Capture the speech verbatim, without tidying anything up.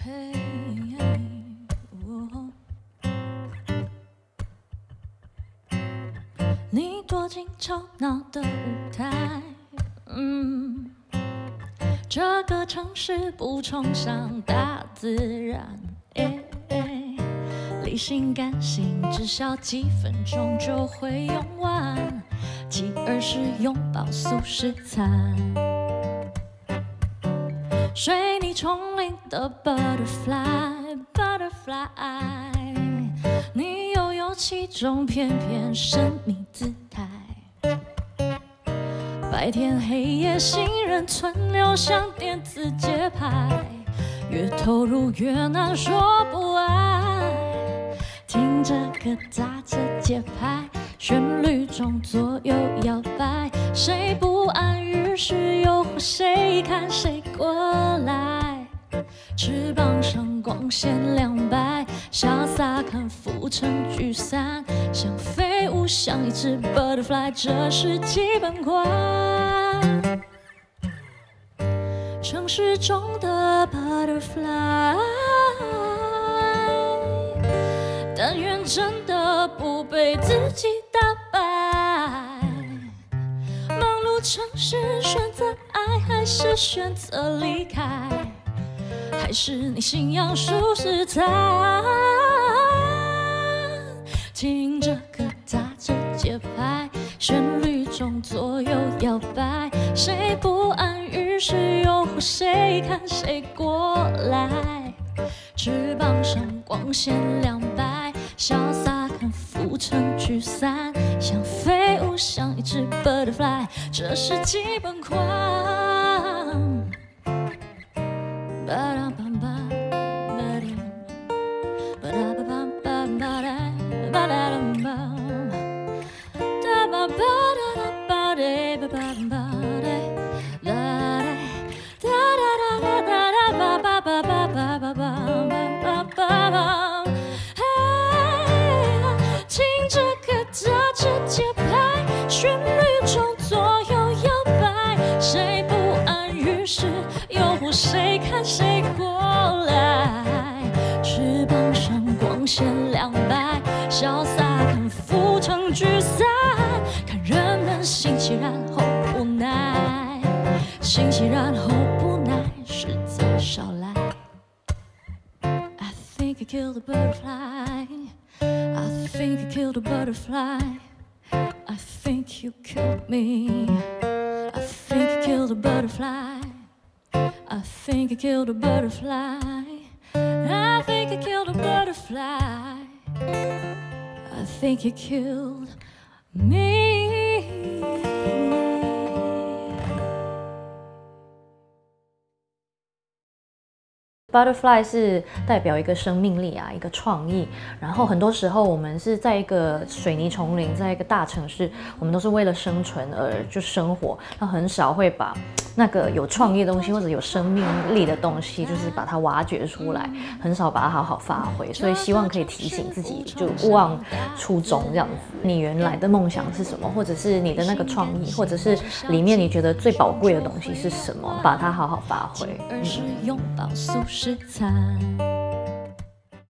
你躲进吵闹的舞台，嗯，这个城市不崇尚大自然，欸欸，理性感性至少几分钟就会用完，继而是拥抱素食餐。水泥丛林的 butterfly butterfly， 你悠悠其中翩翩神秘姿态。白天黑夜行人存留像电子节拍，越投入越难说不爱。听着歌打着节拍，旋律中左右摇摆，谁不安于是诱惑谁，看谁过来。翅膀上光线亮白，潇洒看浮沉聚散，像飞舞像一只 butterfly， 这是基本款。城市中的 butterfly， 但愿真的不被自己打败。忙碌城市，选择爱还是选择离开？还是你信仰素食餐？听着歌打着节拍，旋律中左右摇摆，谁不安于是诱惑谁，看谁过来。翅膀上光线亮白，潇洒看浮沉聚散，像飞舞像一只 butterfly， 这是基本款。听着歌打着节拍，旋律中左右摇摆，谁不安于是诱惑谁，看谁过来。翅膀上光线亮白，潇洒看浮沉聚散，看人们欣喜然后无奈，欣喜然后不耐，实则少来。I think I killed a butterfly, I think I killed a butterfly, I think you killed me, I think I killed a butterfly, I think I killed a butterfly, I think I killed a butterfly, I think you killed me. Butterfly 是代表一个生命力啊，一个创意。然后很多时候我们是在一个水泥丛林，在一个大城市，我们都是为了生存而就生活，那很少会把那个有创意的东西或者有生命力的东西，就是把它挖掘出来，很少把它好好发挥。所以希望可以提醒自己，就勿忘初衷这样子。你原来的梦想是什么，或者是你的那个创意，或者是里面你觉得最宝贵的东西是什么，把它好好发挥。 而是拥抱素食餐。